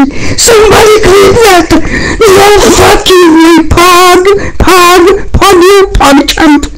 Somebody clean that! No fucking way, Pog! Pog! Pog you, Pog chump!